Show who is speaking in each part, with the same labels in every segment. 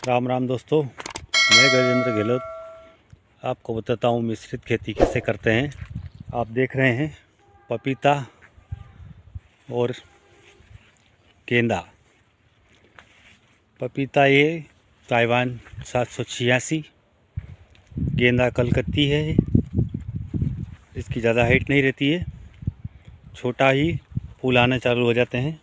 Speaker 1: राम राम दोस्तों, मैं गजेंद्र गहलोत आपको बताता हूँ मिश्रित खेती कैसे करते हैं। आप देख रहे हैं पपीता और गेंदा। पपीता ये ताइवान 786, गेंदा कलकत्ती है। इसकी ज़्यादा हाइट नहीं रहती है, छोटा ही फूल आने चालू हो जाते हैं।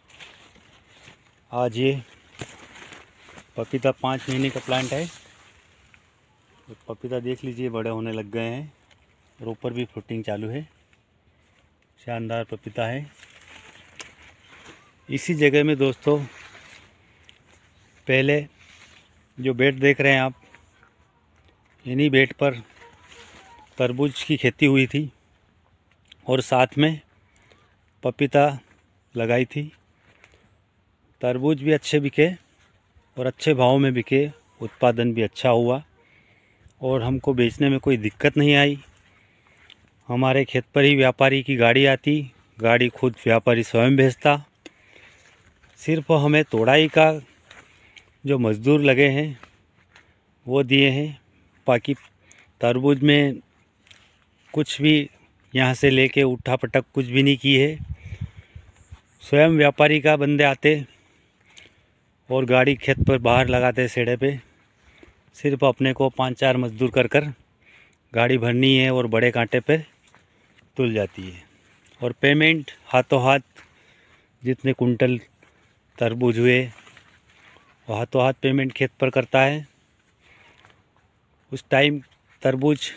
Speaker 1: आज ये पपीता 5 महीने का प्लांट है। पपीता देख लीजिए बड़े होने लग गए हैं और ऊपर भी फ्रूटिंग चालू है। शानदार पपीता है। इसी जगह में दोस्तों पहले जो बेड देख रहे हैं आप, इन्हीं बेड पर तरबूज की खेती हुई थी और साथ में पपीता लगाई थी। तरबूज भी अच्छे बिके और अच्छे भाव में बिके, उत्पादन भी अच्छा हुआ और हमको बेचने में कोई दिक्कत नहीं आई। हमारे खेत पर ही व्यापारी की गाड़ी आती, गाड़ी खुद व्यापारी स्वयं भेजता। सिर्फ हमें तोड़ाई का जो मज़दूर लगे हैं वो दिए हैं। बाकी तरबूज में कुछ भी यहाँ से लेके उठा पटक कुछ भी नहीं की है। स्वयं व्यापारी का बंदे आते और गाड़ी खेत पर बाहर लगाते सेड़े पे। सिर्फ अपने को 5-4 मजदूर कर गाड़ी भरनी है और बड़े कांटे पे तुल जाती है और पेमेंट हाथों हाथ। जितने कुंटल तरबूज हुए वो हाथों हाथ पेमेंट खेत पर करता है। उस टाइम तरबूज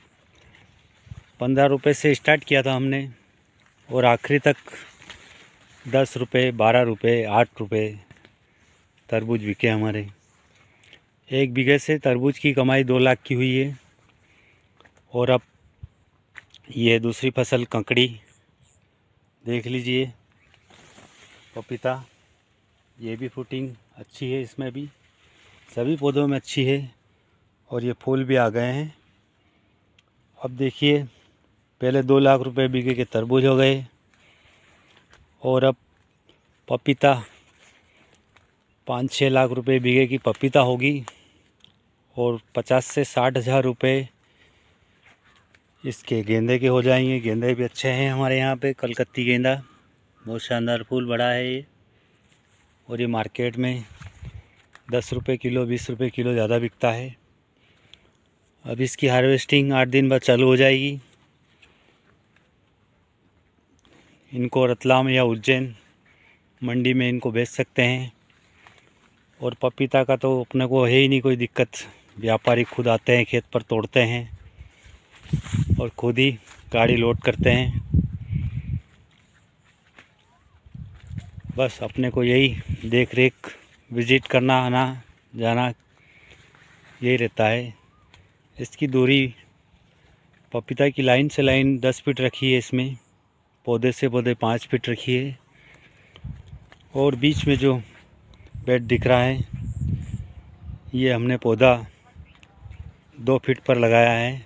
Speaker 1: 15 रुपये से स्टार्ट किया था हमने और आखिरी तक 10 रुपये, 12 रुपये, 8 रुपये तरबूज बिके हमारे। 1 बीघे से तरबूज की कमाई 2 लाख की हुई है। और अब ये दूसरी फसल ककड़ी देख लीजिए, पपीता, ये भी फ्रूटिंग अच्छी है, इसमें भी सभी पौधों में अच्छी है और ये फूल भी आ गए हैं। अब देखिए, पहले 2 लाख रुपए बीघे के तरबूज हो गए और अब पपीता 5-6 लाख रुपए बीघे की पपीता होगी और 50 से 60 हज़ार रुपये इसके गेंदे के हो जाएंगे। गेंदे भी अच्छे हैं हमारे यहाँ पे, कलकत्ती गेंदा, बहुत शानदार फूल बड़ा है ये। और ये मार्केट में 10 रुपये किलो, 20 रुपये किलो ज़्यादा बिकता है। अब इसकी हार्वेस्टिंग 8 दिन बाद चालू हो जाएगी। इनको रतलाम या उज्जैन मंडी में इनको बेच सकते हैं। और पपीता का तो अपने को है ही नहीं कोई दिक्कत, व्यापारी खुद आते हैं खेत पर, तोड़ते हैं और खुद ही गाड़ी लोड करते हैं। बस अपने को यही देख रेख, विज़िट करना, आना जाना यही रहता है। इसकी दूरी पपीता की लाइन से लाइन 10 फीट रखी है, इसमें पौधे से पौधे 5 फीट रखी है। और बीच में जो बेड दिख रहा है ये हमने पौधा 2 फीट पर लगाया है।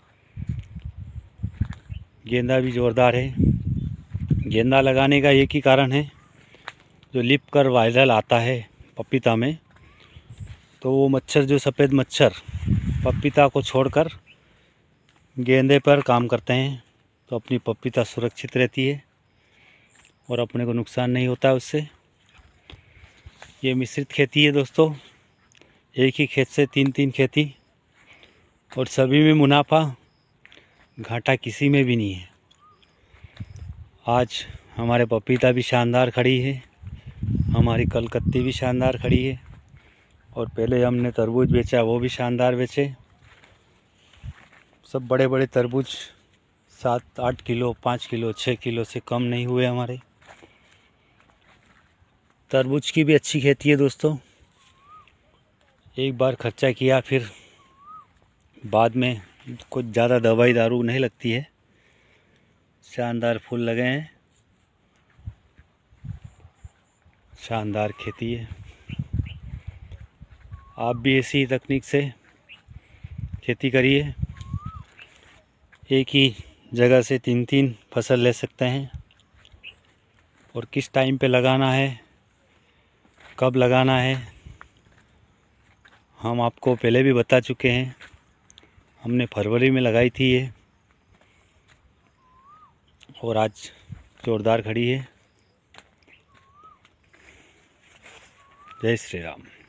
Speaker 1: गेंदा भी ज़ोरदार है। गेंदा लगाने का एक ही कारण है, जो लिप कर वायरल आता है पपीता में, तो वो मच्छर, जो सफ़ेद मच्छर पपीता को छोड़कर गेंदे पर काम करते हैं, तो अपनी पपीता सुरक्षित रहती है और अपने को नुकसान नहीं होता उससे। ये मिश्रित खेती है दोस्तों, एक ही खेत से 3-3 खेती और सभी में मुनाफा, घाटा किसी में भी नहीं है। आज हमारे पपीता भी शानदार खड़ी है, हमारी कलकत्ती भी शानदार खड़ी है और पहले हमने तरबूज बेचा वो भी शानदार बेचे। सब बड़े बड़े तरबूज 7-8 किलो, 5 किलो, 6 किलो से कम नहीं हुए हमारे। तरबूज की भी अच्छी खेती है दोस्तों। एक बार खर्चा किया फिर बाद में कुछ ज़्यादा दवाई दारू नहीं लगती है। शानदार फूल लगे हैं, शानदार खेती है। आप भी इसी तकनीक से खेती करिए। एक ही जगह से 3-3 फसल ले सकते हैं। और किस टाइम पे लगाना है, कब लगाना है, हम आपको पहले भी बता चुके हैं, हमने फरवरी में लगाई थी ये, और आज जोरदार खड़ी है। जय श्री राम।